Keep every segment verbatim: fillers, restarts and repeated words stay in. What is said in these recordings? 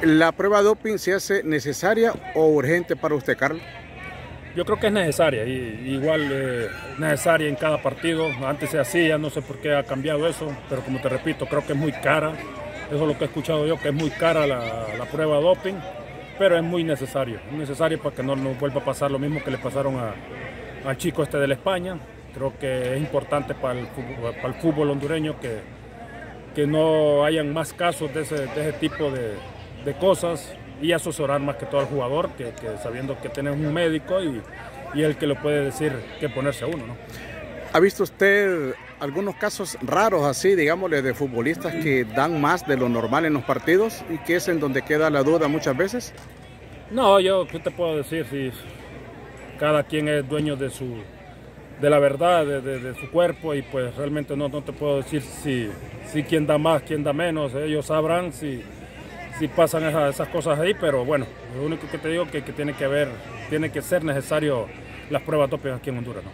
¿La prueba doping se hace necesaria o urgente para usted, Carlos? Yo creo que es necesaria, y, igual eh, necesaria en cada partido. Antes se hacía, no sé por qué ha cambiado eso, pero como te repito, creo que es muy cara. Eso es lo que he escuchado yo, que es muy cara la, la prueba doping, pero es muy necesario. Es necesario para que no nos vuelva a pasar lo mismo que le pasaron a, al chico este de la España. Creo que es importante para el fútbol, para el fútbol hondureño que, que no hayan más casos de ese, de ese tipo de, de cosas, y asesorar más que todo al jugador, que, que sabiendo que tiene un médico y, y el que le puede decir qué ponerse a uno, ¿no? ¿Ha visto usted algunos casos raros así, digámosle, de futbolistas que dan más de lo normal en los partidos y que es en donde queda la duda muchas veces? No, yo, ¿qué te puedo decir? Si cada quien es dueño de su de la verdad, de, de, de su cuerpo, y pues realmente no, no te puedo decir si, si quién da más, quién da menos. Ellos sabrán si, si pasan esas, esas cosas ahí, pero bueno, lo único que te digo es que, que tiene que haber, tiene que ser necesario las pruebas doping aquí en Honduras, ¿no?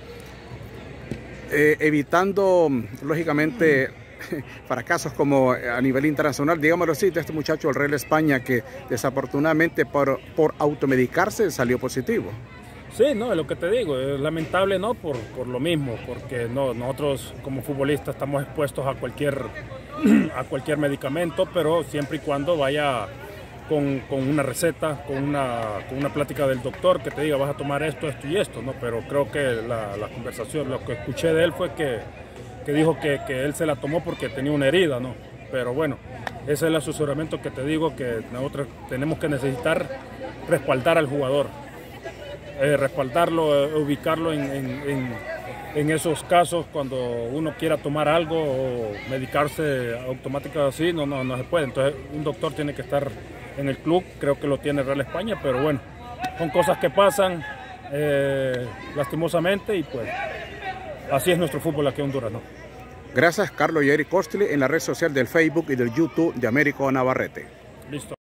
Eh, evitando, lógicamente, fracasos como a nivel internacional, digámoslo así, de este muchacho del Real España que desafortunadamente por, por automedicarse salió positivo. Sí, no, es lo que te digo, es lamentable, ¿no? Por, por lo mismo, porque no, nosotros como futbolistas estamos expuestos a cualquier, a cualquier medicamento, pero siempre y cuando vaya con, con una receta, con una, con una plática del doctor que te diga vas a tomar esto, esto y esto, ¿no? Pero creo que la, la conversación, lo que escuché de él fue que, que dijo que, que él se la tomó porque tenía una herida, ¿no? Pero bueno, ese es el asesoramiento que te digo, que nosotros tenemos que necesitar respaldar al jugador. Eh, respaldarlo, eh, ubicarlo en, en, en, en esos casos cuando uno quiera tomar algo o medicarse automáticamente así, no, no, no se puede. Entonces un doctor tiene que estar en el club, creo que lo tiene Real España, pero bueno, son cosas que pasan eh, lastimosamente, y pues así es nuestro fútbol aquí en Honduras, ¿no? Gracias, Carlos Yeri Costly, en la red social del Facebook y del YouTube de Américo Navarrete. Listo.